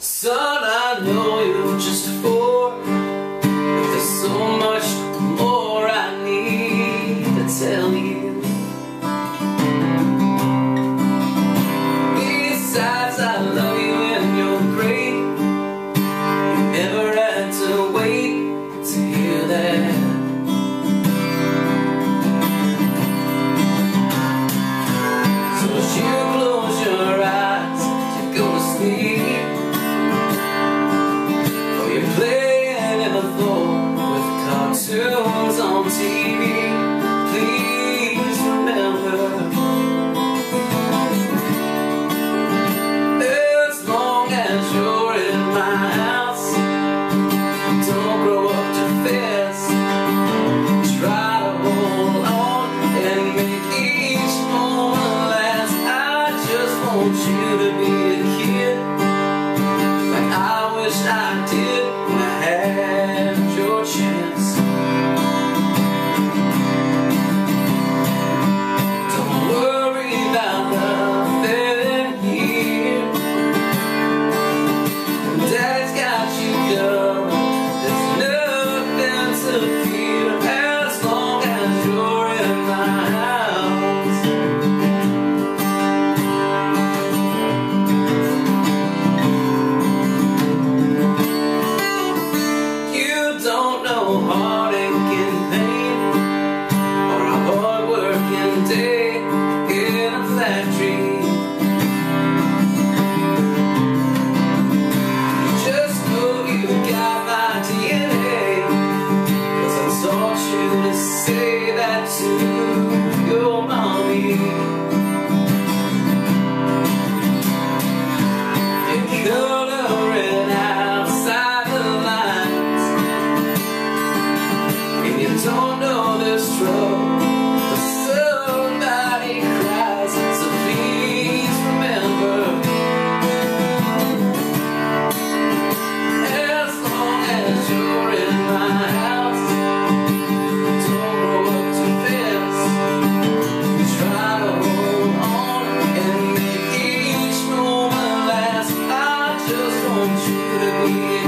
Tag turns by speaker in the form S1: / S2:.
S1: Son, I know you're just four, but there's so much more I need to tell you. Besides, I love you and you're great. You never had to wait to hear that. So as you close your eyes to go to sleep, playing in the floor with cartoons on TV, please remember, as long as you're in my house, don't grow up too fast. Try to hold on and make each moment last. I just want you to be a kid like I wish I did when I had your chance. Don't worry about nothing here. Daddy's got you covered. There's nothing to fear as long as you're in my house. Don't know heartache and pain, or a hard-working day in a factory. Just know you got my DNA, 'cause I taught you to say that to your mommy. You're coloring outside the lines, and you don't know there's trouble, but somebody cries. So please remember, as long as you're in my house, don't grow up too fast. Try to hold on and make each moment last. I just want you to be